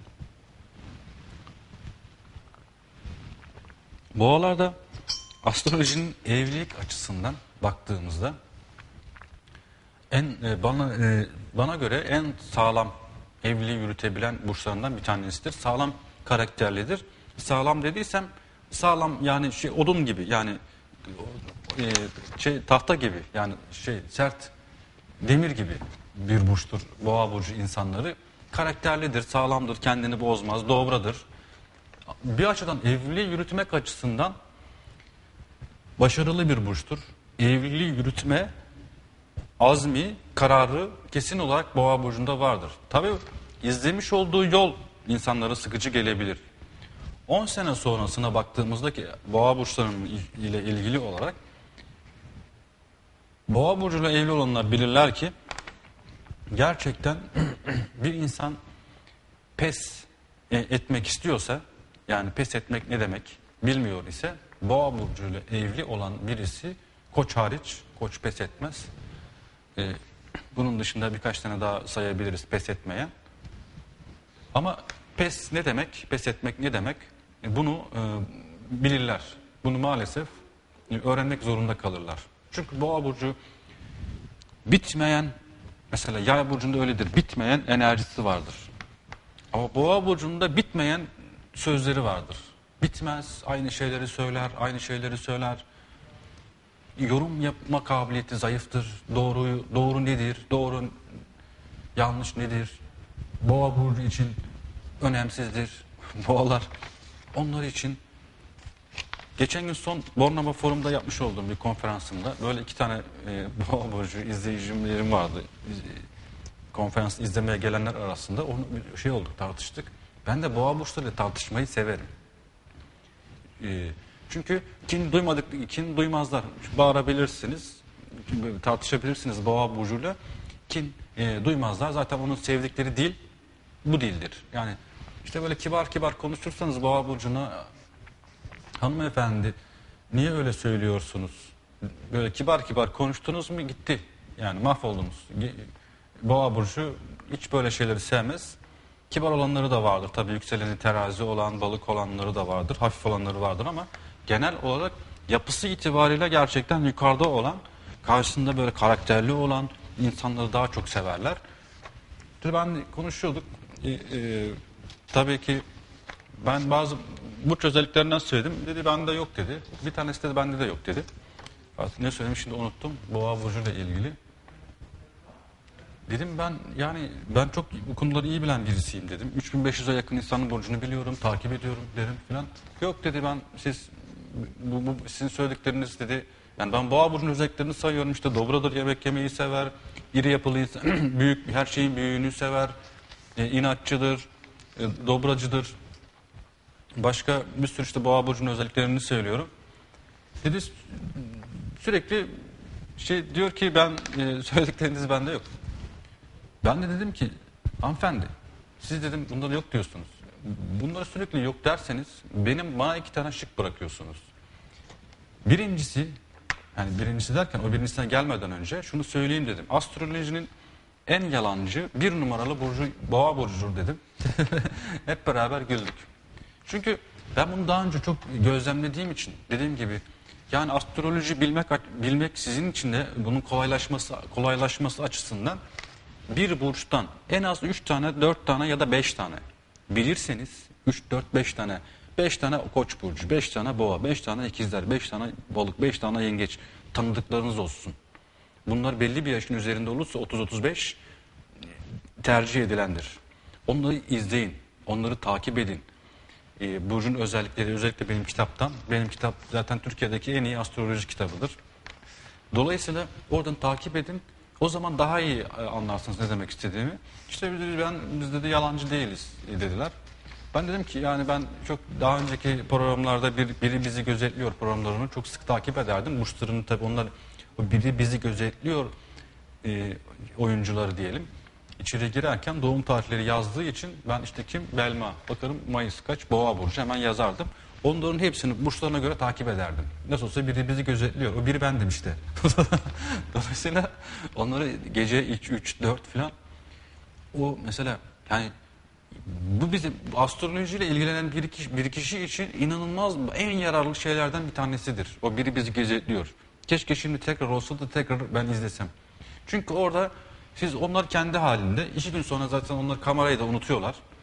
Boğalarda astrolojinin evlilik açısından baktığımızda en e, bana e, bana göre en sağlam evliliği yürütebilen burçlarından bir tanesidir. Sağlam karakterlidir. Sağlam dediysem sağlam yani şey odun gibi yani e, şey tahta gibi yani şey sert demir gibi bir burçtur Boğa burcu insanları. Karakterlidir, sağlamdır, kendini bozmaz, dobradır. Bir açıdan evliliği yürütmek açısından başarılı bir burçtur. Evliliği yürütme azmi, kararı kesin olarak Boğa burcunda vardır. Tabii izlemiş olduğu yol insanlara sıkıcı gelebilir. on sene sonrasına baktığımızda ki Boğa burçlarının ile ilgili olarak Boğa burcuyla evli olanlar bilirler ki gerçekten bir insan pes etmek istiyorsa, yani pes etmek ne demek bilmiyor ise, Boğa burcuyla evli olan birisi, Koç hariç, Koç pes etmez. Ee, bunun dışında birkaç tane daha sayabiliriz pes etmeyen. Ama pes ne demek, pes etmek ne demek? Bunu e, bilirler. Bunu maalesef e, öğrenmek zorunda kalırlar. Çünkü Boğa burcu bitmeyen, mesela Yay burcunda öyledir, bitmeyen enerjisi vardır. Ama Boğa burcunda bitmeyen sözleri vardır. Bitmez, aynı şeyleri söyler, aynı şeyleri söyler. Yorum yapma kabiliyeti zayıftır. Doğruyu, doğru nedir, doğru yanlış nedir? Boğa burcu için önemsizdir. Boğalar onlar için. Geçen gün son Bornova Forum'da yapmış olduğum bir konferansımda böyle iki tane e, Boğa burcu izleyicilerim vardı. Konferans izlemeye gelenler arasında onu bir şey olduk, tartıştık. Ben de Boğa burçlarıyla tartışmayı severim. E, çünkü kin duymadık, kin duymazlar. Bağırabilirsiniz, tartışabilirsiniz Boğa burcuyla. Kin e, duymazlar. Zaten onun sevdikleri dil bu dildir. Yani işte böyle kibar kibar konuşursanız Boğa burcuna, hanımefendi niye öyle söylüyorsunuz? Böyle kibar kibar konuştunuz mu gitti. Yani mahvoldunuz. Boğa burcu hiç böyle şeyleri sevmez. Kibar olanları da vardır. Tabii yükseleni terazi olan, balık olanları da vardır. Hafif olanları vardır ama genel olarak yapısı itibariyle gerçekten yukarıda olan, karşısında böyle karakterli olan insanları daha çok severler. Ben konuşuyorduk. Ee, e, tabii ki ben bazı burç özelliklerinden söyledim. Dedi bende yok dedi. Bir tanesi de bende de yok dedi. Artık ne söylemiş şimdi unuttum. Boğa burcuyla ilgili. Dedim ben yani ben çok bu konuları iyi bilen birisiyim dedim. üç bin beş yüze yakın insanın burcunu biliyorum, takip ediyorum dedim filan. Yok dedi ben siz bu, bu sizin söyledikleriniz dedi. Yani ben Boğa burcunun özelliklerini sayıyorum işte dobradır, yemek yemeyi sever, iri yapılı insan, büyük her şeyin büyüğünü sever, e, inatçıdır, e, dobracıdır. Başka bir sürü işte Boğa burcunun özelliklerini söylüyorum. Dedi sürekli şey diyor ki ben e, söyledikleriniz bende yok. Ben de dedim ki hanımefendi siz dedim bunları yok diyorsunuz. Bunları sürekli yok derseniz benim bana iki tane şık bırakıyorsunuz. Birincisi, yani birincisi derken o birincisine gelmeden önce şunu söyleyeyim dedim. Astrolojinin en yalancı bir numaralı burcu Boğa burcudur dedim. Hep beraber güldük. Çünkü ben bunu daha önce çok gözlemlediğim için dediğim gibi yani astroloji bilmek bilmek sizin için de bunun kolaylaşması kolaylaşması açısından bir burçtan en az üç tane, dört tane ya da beş tane bilirseniz üç, dört, beş tane beş tane Koç burcu, beş tane Boğa, beş tane ikizler, beş tane balık, beş tane yengeç tanıdıklarınız olsun. Bunlar belli bir yaşın üzerinde olursa otuz otuz beş tercih edilendir. Onları izleyin, onları takip edin. Ee, burcun özellikleri özellikle benim kitaptan, benim kitap zaten Türkiye'deki en iyi astroloji kitabıdır. Dolayısıyla oradan takip edin. O zaman daha iyi anlarsınız ne demek istediğimi. İşte biz, ben, biz dedi yalancı değiliz dediler. Ben dedim ki yani ben çok daha önceki programlarda bir, biri bizi gözetliyor programlarını çok sık takip ederdim. Burçlarını tabii onlar o biri bizi gözetliyor e, oyuncuları diyelim. İçeri girerken doğum tarihleri yazdığı için ben işte kim? Belma. Bakarım Mayıs kaç? Boğa burcu hemen yazardım. Onların hepsini burçlarına göre takip ederdim. Nasıl olsa biri bizi gözetliyor. O biri bendim işte. Dolayısıyla onları gece üç, dört falan o mesela yani bu bizim astrolojiyle ilgilenen bir kişi, bir kişi için inanılmaz en yararlı şeylerden bir tanesidir. O biri bizi gözetliyor. Keşke şimdi tekrar olsa da tekrar ben izlesem. Çünkü orada siz onlar kendi halinde iki gün sonra zaten onlar kamerayı da unutuyorlar.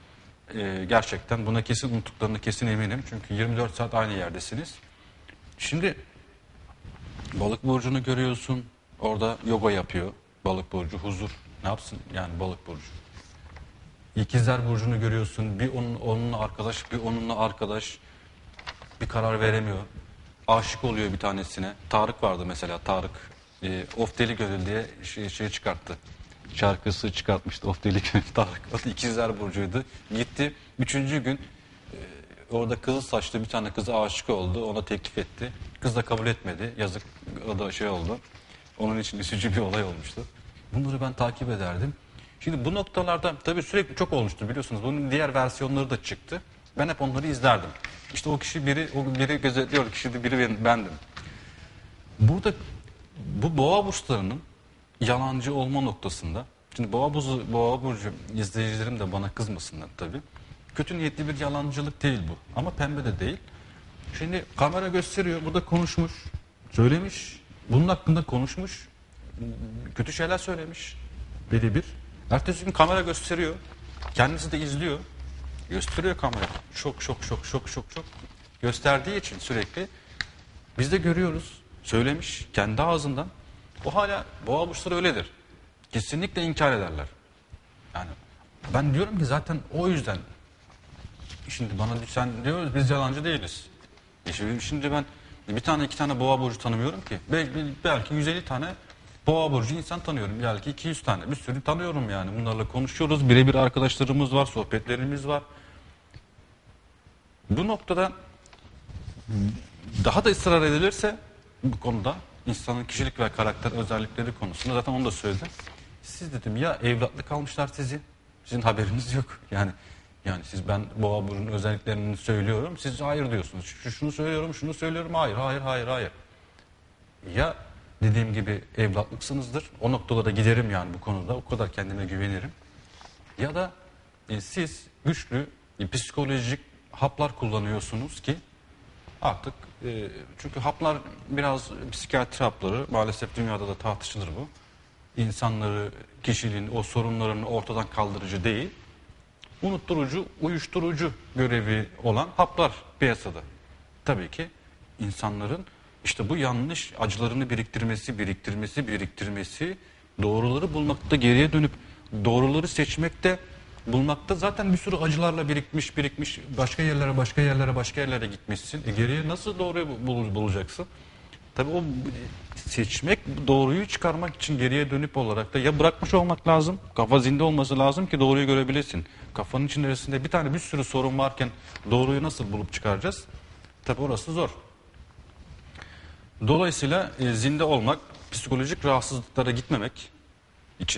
e, gerçekten buna kesin unuttuklarını kesin eminim. Çünkü yirmi dört saat aynı yerdesiniz. Şimdi balık burcunu görüyorsun. Orada yoga yapıyor. Balık burcu huzur. Ne yapsın yani balık burcu? İkizler burcunu görüyorsun. Bir onun, onunla arkadaş, bir onunla arkadaş. Bir karar veremiyor. Aşık oluyor bir tanesine. Tarık vardı mesela, Tarık. E, Of Deli Gönül diye şey, şey çıkarttı. Şarkısı çıkartmıştı Of Deli Gönül. Tarık. O da ikizler burcuydu. Gitti. Üçüncü gün e, orada kızıl saçlı bir tane kıza aşık oldu. Ona teklif etti. Kız da kabul etmedi. Yazık, o da şey oldu. Onun için üzücü bir olay olmuştu. Bunları ben takip ederdim. Şimdi bu noktalarda tabii sürekli çok olmuştu biliyorsunuz. Bunun diğer versiyonları da çıktı. Ben hep onları izlerdim. İşte o kişi biri, o biri gözetliyor, kişi de biri ben- bendim. Burada bu boğa burçlarının yalancı olma noktasında, şimdi boğa burcu, boğa burcu izleyicilerim de bana kızmasınlar tabii. Kötü niyetli bir yalancılık değil bu. Ama pembe de değil. Şimdi kamera gösteriyor, burada konuşmuş, söylemiş, bunun hakkında konuşmuş, kötü şeyler söylemiş, biri bir. Ertesi gün kamera gösteriyor, kendisi de izliyor, gösteriyor kamera. Şok, şok, şok, şok, şok, şok. Gösterdiği için sürekli biz de görüyoruz, söylemiş kendi ağzından. O hala boğa burçları öyledir. Kesinlikle inkar ederler. Yani ben diyorum ki zaten o yüzden. Şimdi bana sen diyoruz biz yalancı değiliz. E şimdi, şimdi ben bir tane iki tane boğa burcu tanımıyorum ki. Belki, belki yüz elli tane boğa burcu insan tanıyorum. Belki iki yüz tane. Bir sürü tanıyorum yani. Bunlarla konuşuyoruz. Birebir arkadaşlarımız var, sohbetlerimiz var. Bu noktada daha da ısrar edilirse bu konuda insanın kişilik ve karakter özellikleri konusunda zaten onu da söyledim. Siz dedim ya evlatlık almışlar sizi. Sizin haberiniz yok. Yani yani siz ben boğa burcunun özelliklerini söylüyorum. Siz hayır diyorsunuz. Şu, şunu söylüyorum, şunu söylüyorum. Hayır, hayır, hayır, hayır. Ya dediğim gibi evlatlıksınızdır. O noktalara giderim yani bu konuda. O kadar kendime güvenirim. Ya da e, siz güçlü e, psikolojik haplar kullanıyorsunuz ki artık e, çünkü haplar biraz psikiyatri hapları maalesef dünyada da tartışılır bu. İnsanları, kişiliğin o sorunlarını ortadan kaldırıcı değil, unutturucu, uyuşturucu görevi olan haplar piyasada. Tabii ki insanların işte bu yanlış acılarını biriktirmesi, biriktirmesi, biriktirmesi, doğruları bulmakta geriye dönüp doğruları seçmekte, bulmakta zaten bir sürü acılarla birikmiş, birikmiş, başka yerlere, başka yerlere, başka yerlere gitmişsin. E geriye nasıl doğruyu bul- bulacaksın? Tabii o seçmek, doğruyu çıkarmak için geriye dönüp olarak da ya bırakmış olmak lazım, kafa zinde olması lazım ki doğruyu görebilesin. Kafanın içerisinde bir tane bir sürü sorun varken doğruyu nasıl bulup çıkaracağız? Tabii orası zor. Dolayısıyla e, zinde olmak, psikolojik rahatsızlıklara gitmemek için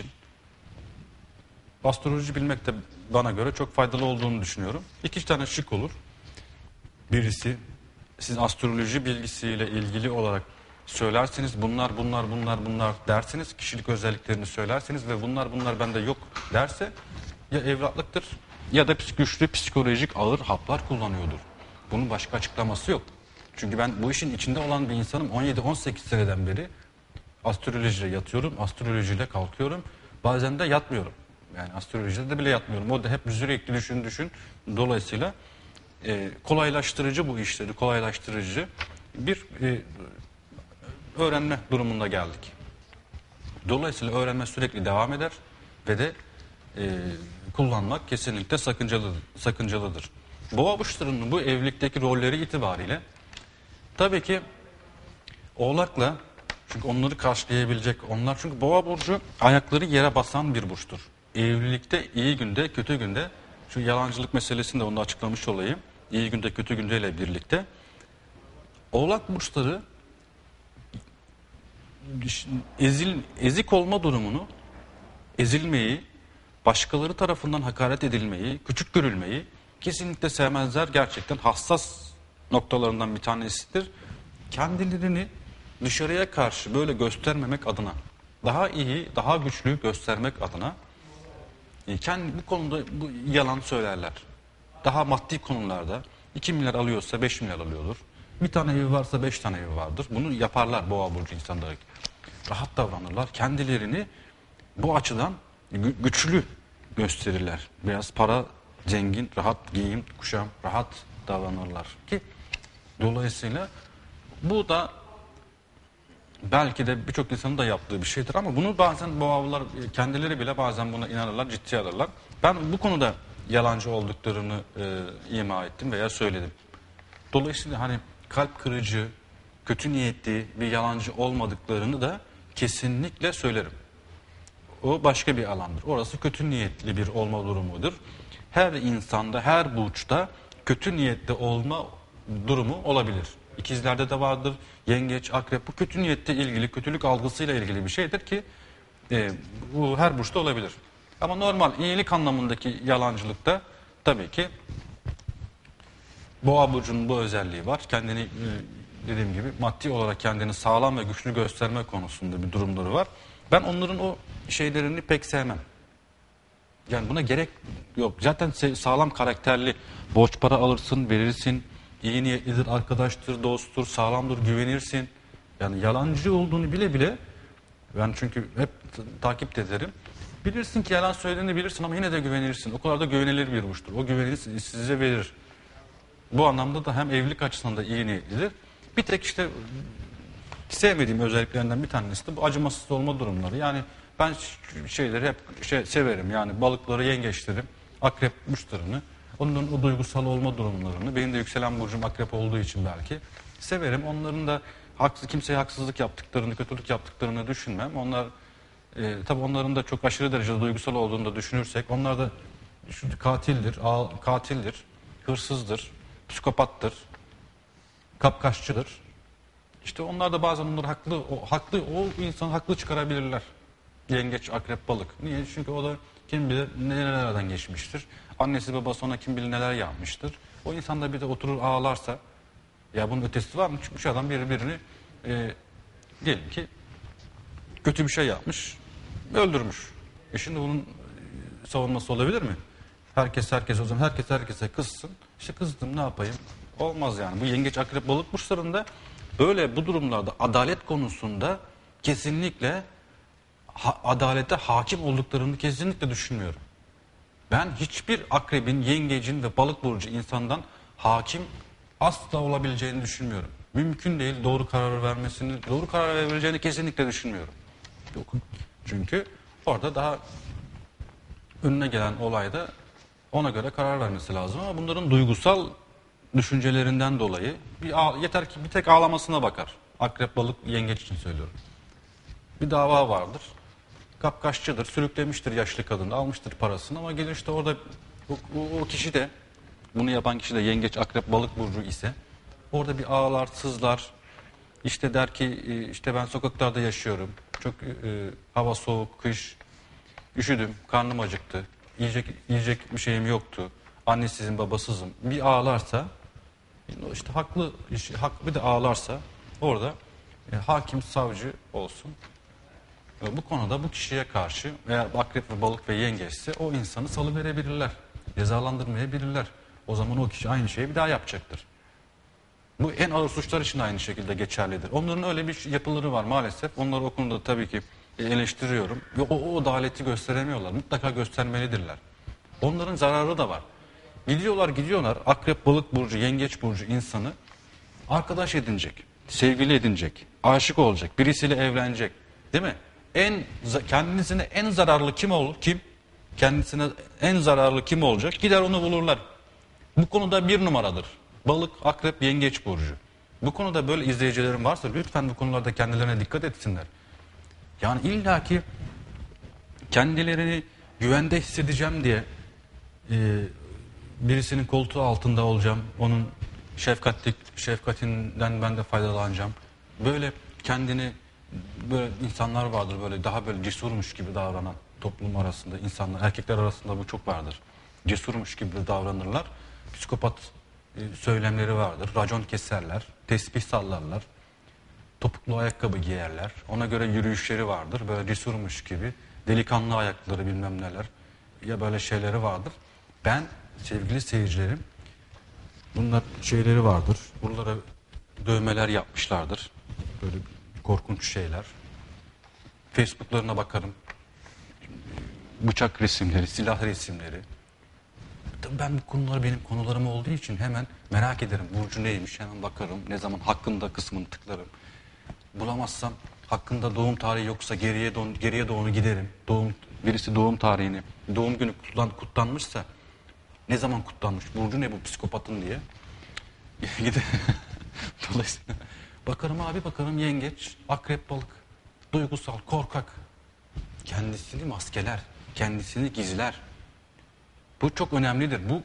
astroloji bilmek de bana göre çok faydalı olduğunu düşünüyorum. İki tane şık olur. Birisi siz astroloji bilgisiyle ilgili olarak söylerseniz bunlar bunlar bunlar bunlar dersiniz, kişilik özelliklerini söylerseniz ve bunlar bunlar bende yok derse ya evlatlıktır ya da güçlü psikolojik ağır haplar kullanıyordur. Bunun başka açıklaması yok. Çünkü ben bu işin içinde olan bir insanım. on yedi on sekiz seneden beri astrolojiyle yatıyorum, astrolojiyle kalkıyorum. Bazen de yatmıyorum. Yani astrolojide de bile yatmıyorum. O da hep sürekli düşün düşün. Dolayısıyla e, kolaylaştırıcı bu işleri, kolaylaştırıcı bir e, öğrenme durumunda geldik. Dolayısıyla öğrenme sürekli devam eder ve de e, kullanmak kesinlikle sakıncalıdır. sakıncalıdır. Boğa burçlarının bu evlilikteki rolleri itibariyle tabii ki Oğlak'la çünkü onları karşılayabilecek onlar çünkü Boğa burcu ayakları yere basan bir burçtur. Evlilikte iyi günde kötü günde şu yalancılık meselesini de onu açıklamış olayım. İyi günde kötü günde ile birlikte Oğlak burçları ezil, ezik olma durumunu, ezilmeyi, başkaları tarafından hakaret edilmeyi, küçük görülmeyi kesinlikle sevmezler. Gerçekten hassas noktalarından bir tanesidir. Kendilerini dışarıya karşı böyle göstermemek adına, daha iyi, daha güçlü göstermek adına kendi bu konuda bu yalan söylerler. Daha maddi konularda iki milyar alıyorsa beş milyar alıyordur. Bir tane evi varsa beş tane evi vardır. Bunu yaparlar Boğa burcu insanları. Rahat davranırlar. Kendilerini bu açıdan gü- güçlü gösterirler. Biraz para zengin, rahat giyim, kuşam, rahat davranırlar ki dolayısıyla bu da belki de birçok insanın da yaptığı bir şeydir ama bunu bazen boğalar kendileri bile bazen buna inanırlar, ciddiye alırlar. Ben bu konuda yalancı olduklarını e, ima ettim veya söyledim. Dolayısıyla hani kalp kırıcı, kötü niyetli bir yalancı olmadıklarını da kesinlikle söylerim. O başka bir alandır. Orası kötü niyetli bir olma durumudur. Her insanda, her burçta kötü niyetli olma durumu olabilir. İkizlerde de vardır. Yengeç, akrep bu kötü niyetle ilgili, kötülük algısıyla ilgili bir şeydir ki e, bu her burçta olabilir. Ama normal iyilik anlamındaki yalancılıkta tabii ki Boğa burcunun bu özelliği var. Kendini e, dediğim gibi maddi olarak kendini sağlam ve güçlü gösterme konusunda bir durumları var. Ben onların o şeylerini pek sevmem. Yani buna gerek yok. Zaten sağlam karakterli, borç para alırsın, verirsin, iyi niyetlidir, arkadaştır, dosttur, sağlamdır, güvenirsin. Yani yalancı olduğunu bile bile ben çünkü hep takip ederim. Bilirsin ki yalan söylediğini bilirsin ama yine de güvenirsin. O kadar da güvenilir bir burçtur. O güveni size verir. Bu anlamda da hem evlilik açısından da iyi niyetlidir. Bir tek işte sevmediğim özelliklerinden bir tanesi de bu acımasız olma durumları. Yani ben şeyleri hep şey severim. Yani balıkları, yengeçleri, akrep burçlarını, onların o duygusal olma durumlarını, benim de yükselen burcum akrep olduğu için belki severim. Onların da haksız, kimseye haksızlık yaptıklarını, kötülük yaptıklarını düşünmem. Onlar e, tabii onların da çok aşırı derecede duygusal olduğunu da düşünürsek, onlar da katildir, ağ, katildir, hırsızdır, psikopattır, kapkaççıdır. İşte onlar da bazen onları haklı, o haklı, o insan haklı çıkarabilirler. Yengeç, akrep, balık. Niye? Çünkü o da kim bilir nelerden geçmiştir. Annesi babası ona kim bilir neler yapmıştır. O insan da bir de oturur ağlarsa, ya bunun ötesi var mı? Çıkmış adam birbirini e, diyelim ki kötü bir şey yapmış, öldürmüş. E şimdi bunun e, savunması olabilir mi? Herkes herkes o zaman herkes herkese kızsın. İşte kızdım ne yapayım? Olmaz yani. Bu yengeç, akrep, balık burçlarında böyle bu durumlarda adalet konusunda kesinlikle ha, adalete hakim olduklarını kesinlikle düşünmüyorum. Ben hiçbir akrebin, yengecin ve balık burcu insandan hakim asla olabileceğini düşünmüyorum. Mümkün değil doğru karar vermesini, doğru karar verebileceğini kesinlikle düşünmüyorum. Çünkü orada daha önüne gelen olayda ona göre karar vermesi lazım ama bunların duygusal düşüncelerinden dolayı bir yeter ki bir tek ağlamasına bakar. Akrep, balık, yengeç için söylüyorum. Bir dava vardır. Kapkaççıdır, sürüklemiştir yaşlı kadını, almıştır parasını ama gelir işte orada o, o, o kişi de bunu yapan kişi de yengeç, akrep, balık burcu ise orada bir ağlar, sızlar. İşte der ki işte ben sokaklarda yaşıyorum. Çok e, hava soğuk, kış. Üşüdüm, karnım acıktı. Yiyecek, yiyecek bir şeyim yoktu. Annesizim, babasızım. Bir ağlarsa, işte haklı, hak bir de ağlarsa orada e, hakim, savcı olsun. E, bu konuda bu kişiye karşı eğer akrep ve balık ve yengeçse o insanı salıverebilirler. Cezalandırmayabilirler. O zaman o kişi aynı şeyi bir daha yapacaktır. Bu en ağır suçlar için aynı şekilde geçerlidir. Onların öyle bir yapıları var maalesef. Onları o konuda tabii ki eleştiriyorum. O, o adaleti gösteremiyorlar. Mutlaka göstermelidirler. Onların zararı da var. Gidiyorlar gidiyorlar akrep, balık burcu, yengeç burcu insanı arkadaş edinecek, sevgili edinecek, aşık olacak, birisiyle evlenecek. Değil mi? En kendisine en zararlı kim olur? Kim? Kendisine en zararlı kim olacak? Gider onu bulurlar. Bu konuda bir numaradır. Balık, akrep, yengeç burcu. Bu konuda böyle izleyicilerim varsa lütfen bu konularda kendilerine dikkat etsinler. Yani illaki kendilerini güvende hissedeceğim diye e, birisinin koltuğu altında olacağım. Onun şefkatli, şefkatinden ben de faydalanacağım. Böyle kendini böyle insanlar vardır böyle daha böyle cesurmuş gibi davranan toplum arasında insanlar, erkekler arasında bu çok vardır. Cesurmuş gibi davranırlar. Psikopat e, söylemleri vardır. Racon keserler, tesbih sallarlar. Topuklu ayakkabı giyerler. Ona göre yürüyüşleri vardır. Böyle cesurmuş gibi. Delikanlı ayakları bilmem neler. Ya böyle şeyleri vardır. Ben sevgili seyircilerim bunlar şeyleri vardır. Buralara dövmeler yapmışlardır. Böyle korkunç şeyler. Facebook'larına bakarım. Bıçak resimleri, silah resimleri. Tabii ben bu konular benim konularım olduğu için hemen merak ederim. Burcu neymiş hemen bakarım. Ne zaman hakkında kısmını tıklarım. Bulamazsam hakkında doğum tarihi yoksa geriye doğru, geriye doğru giderim. Doğum, birisi doğum tarihini, doğum günü kutlan, kutlanmışsa ne zaman kutlanmış, burcu ne bu psikopatın diye. Gide. Dolayısıyla bakarım abi bakarım yengeç, akrep, balık, duygusal, korkak. Kendisini maskeler, kendisini gizler. Bu çok önemlidir. Bu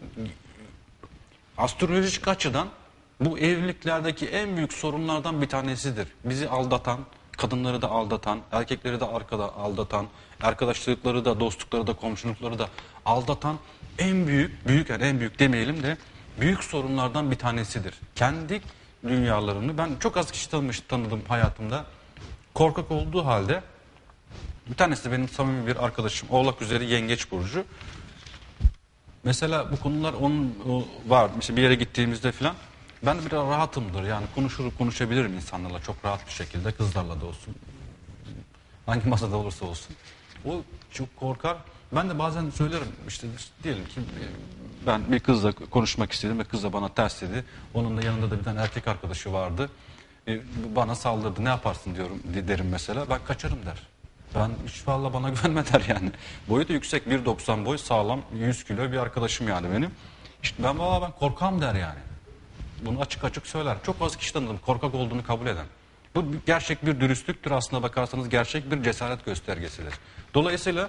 astrolojik açıdan bu evliliklerdeki en büyük sorunlardan bir tanesidir. Bizi aldatan, kadınları da aldatan, erkekleri de arkada aldatan, arkadaşlıkları da, dostlukları da, komşulukları da aldatan en büyük, büyük yani en büyük demeyelim de büyük sorunlardan bir tanesidir. Kendi dünyalarını ben çok az kişi tanımış, tanıdım hayatımda. Korkak olduğu halde bir tanesi de benim samimi bir arkadaşım. Oğlak üzeri yengeç burcu. Mesela bu konular onun o, var. Mesela bir yere gittiğimizde falan ben de biraz rahatımdır. Yani konuşur konuşabilirim insanlarla çok rahat bir şekilde. Kızlarla da olsun. Hangi masada olursa olsun. O çok korkar. Ben de bazen söylerim işte diyelim ki ben bir kızla konuşmak istedim ve kız da bana ters dedi. Onun da yanında da bir tane erkek arkadaşı vardı. E, bana saldırdı. Ne yaparsın diyorum derim mesela. Ben kaçarım der. Ben hiç valla bana güvenme der yani. Boyu da yüksek bir doksan boy sağlam yüz kilo bir arkadaşım yani benim. İşte ben valla ben korkam der yani. Bunu açık açık söyler. Çok az kişi tanıdım korkak olduğunu kabul eden. Bu gerçek bir dürüstlüktür aslında bakarsanız gerçek bir cesaret göstergesidir. Dolayısıyla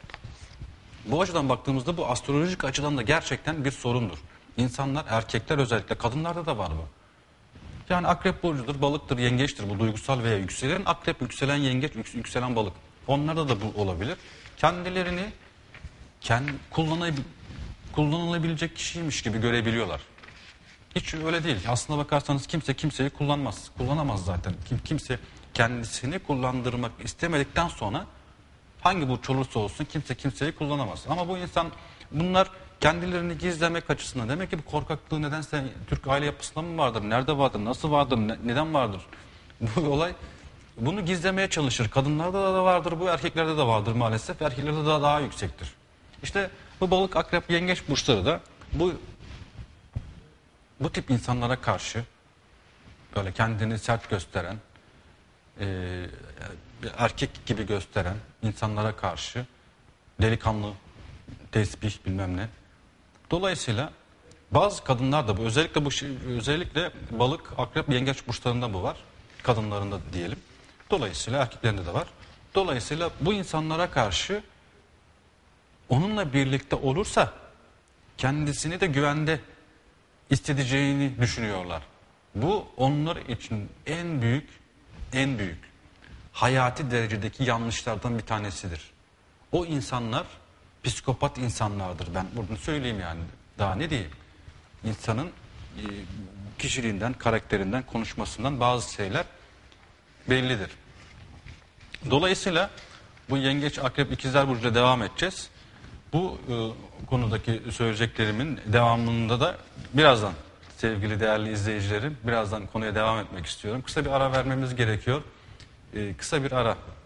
bu açıdan baktığımızda bu astrolojik açıdan da gerçekten bir sorundur. İnsanlar, erkekler özellikle kadınlarda da var bu. Yani akrep burcudur, balıktır, yengeçtir bu duygusal veya yükselen akrep, yükselen yengeç, yükselen balık. Onlarda da bu olabilir. Kendilerini kendi kullanılabilecek kişiymiş gibi görebiliyorlar. Hiç öyle değil. Aslına bakarsanız kimse kimseyi kullanmaz. Kullanamaz zaten. Kim, kimse kendisini kullandırmak istemedikten sonra hangi burç olursa olsun kimse kimseyi kullanamaz. Ama bu insan bunlar kendilerini gizlemek açısından. Demek ki bu korkaklığı nedense Türk aile yapısında mı vardır? Nerede vardır? Nasıl vardır? Ne, neden vardır? Bu olay bunu gizlemeye çalışır. Kadınlarda da vardır bu, erkeklerde de vardır maalesef. Erkeklerde de daha yüksektir. İşte bu balık, akrep, yengeç burçları da bu bu tip insanlara karşı böyle kendini sert gösteren, e, erkek gibi gösteren insanlara karşı delikanlı, tesbih bilmem ne. Dolayısıyla bazı kadınlar da bu özellikle bu özellikle balık, akrep, yengeç burçlarında bu var. Kadınlarında diyelim. Dolayısıyla erkeklerinde de var. Dolayısıyla bu insanlara karşı onunla birlikte olursa kendisini de güvende hissedeceğini düşünüyorlar. Bu onlar için en büyük, en büyük hayati derecedeki yanlışlardan bir tanesidir. O insanlar psikopat insanlardır. Ben bunu söyleyeyim yani. Daha ne diyeyim? İnsanın kişiliğinden, karakterinden, konuşmasından bazı şeyler bellidir. Dolayısıyla bu yengeç, akrep, ikizler burcuyla devam edeceğiz. Bu e, konudaki söyleyeceklerimin devamında da birazdan sevgili değerli izleyicilerim birazdan konuya devam etmek istiyorum. Kısa bir ara vermemiz gerekiyor. E, kısa bir ara.